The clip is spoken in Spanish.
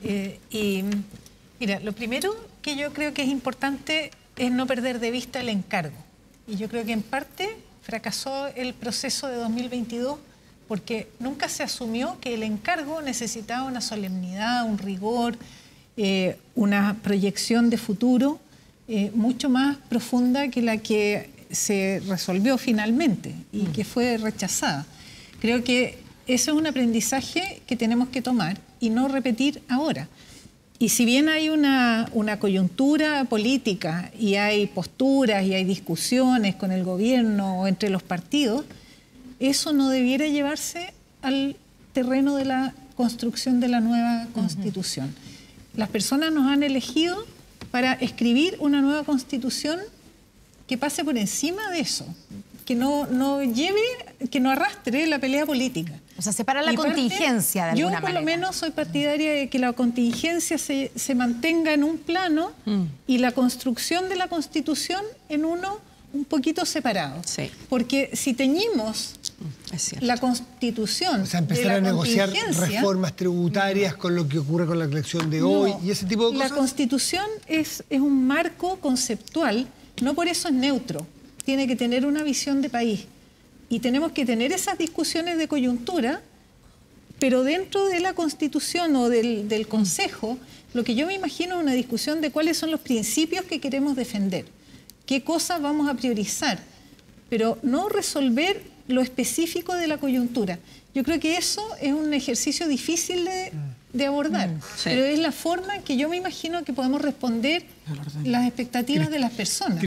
Y mira, lo primero que yo creo que es importante es no perder de vista el encargo. Y yo creo que en parte fracasó el proceso de 2022 porque nunca se asumió que el encargo necesitaba una solemnidad, un rigor, una proyección de futuro mucho más profunda que la que se resolvió finalmente y que fue rechazada. Creo que eso es un aprendizaje que tenemos que tomar y no repetir ahora. Y si bien hay una coyuntura política y hay posturas y hay discusiones con el gobierno o entre los partidos, eso no debiera llevarse al terreno de la construcción de la nueva Constitución. Las personas nos han elegido para escribir una nueva Constitución que pase por encima de eso, que no lleve, que no arrastre la pelea política. O sea, separa la contingencia de alguna manera. Yo por lo menos soy partidaria de que la contingencia se mantenga en un plano y la construcción de la Constitución en uno un poquito separado. Sí. Porque si teñimos la Constitución, o sea, empezar a negociar reformas tributarias con lo que ocurre con la elección de hoy y ese tipo de cosas. La Constitución es un marco conceptual, no por eso es neutro. Tiene que tener una visión de país. Y tenemos que tener esas discusiones de coyuntura, pero dentro de la Constitución o del Consejo, lo que yo me imagino es una discusión de cuáles son los principios que queremos defender, qué cosas vamos a priorizar, pero no resolver lo específico de la coyuntura. Yo creo que eso es un ejercicio difícil de abordar, pero es la forma en que yo me imagino que podemos responder las expectativas de las personas.